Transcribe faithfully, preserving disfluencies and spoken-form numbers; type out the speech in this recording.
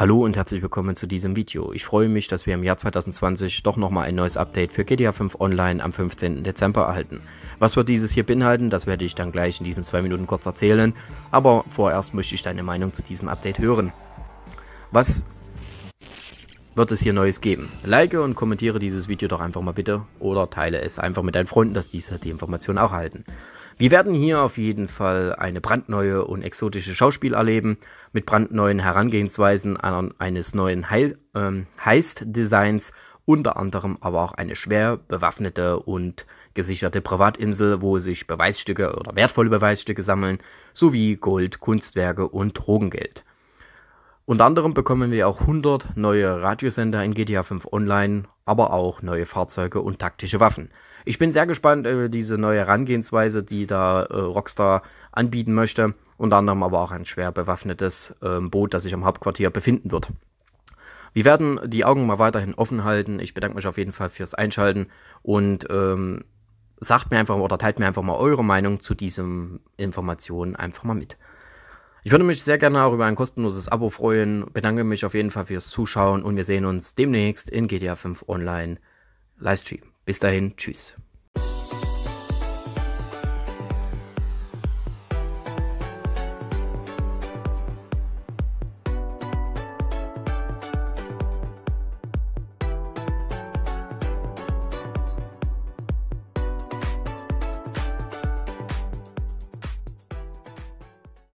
Hallo und herzlich willkommen zu diesem Video. Ich freue mich, dass wir im Jahr zweitausendzwanzig doch nochmal ein neues Update für G T A fünf Online am fünfzehnten Dezember erhalten. Was wird dieses hier beinhalten, das werde ich dann gleich in diesen zwei Minuten kurz erzählen, aber vorerst möchte ich deine Meinung zu diesem Update hören. Was wird es hier Neues geben? Like und kommentiere dieses Video doch einfach mal bitte oder teile es einfach mit deinen Freunden, dass diese die Informationen auch erhalten. Wir werden hier auf jeden Fall eine brandneue und exotische Schauspiel erleben, mit brandneuen Herangehensweisen eines neuen He ähm, Heist-Designs, unter anderem aber auch eine schwer bewaffnete und gesicherte Privatinsel, wo sich Beweisstücke oder wertvolle Beweisstücke sammeln, sowie Gold, Kunstwerke und Drogengeld. Unter anderem bekommen wir auch hundert neue Radiosender in G T A fünf Online, aber auch neue Fahrzeuge und taktische Waffen. Ich bin sehr gespannt über diese neue Herangehensweise, die da äh, Rockstar anbieten möchte. Unter anderem aber auch ein schwer bewaffnetes äh, Boot, das sich am Hauptquartier befinden wird. Wir werden die Augen mal weiterhin offen halten. Ich bedanke mich auf jeden Fall fürs Einschalten und ähm, sagt mir einfach oder teilt mir einfach mal eure Meinung zu diesen Informationen einfach mal mit. Ich würde mich sehr gerne auch über ein kostenloses Abo freuen. Bedanke mich auf jeden Fall fürs Zuschauen und wir sehen uns demnächst in G T A fünf Online Livestream. Bis dahin, tschüss.